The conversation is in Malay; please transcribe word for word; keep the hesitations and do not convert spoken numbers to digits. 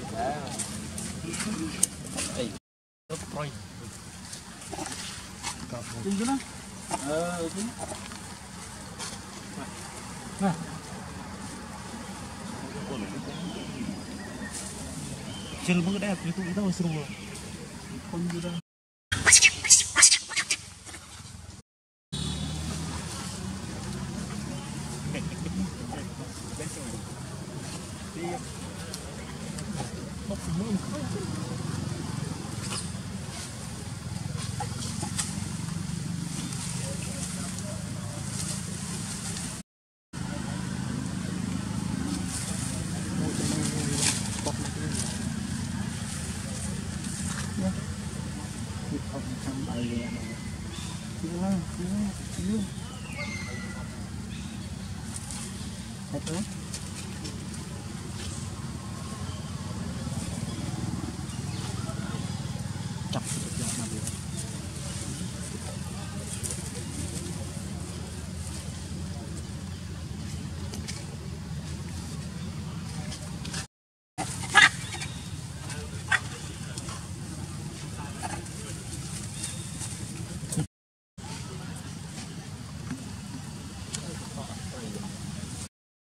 Ê, nó coi. Chính chứ đó. Ờ, chính. Nè. Chill banget deh, itu kita masih seru. Kon juga. Itu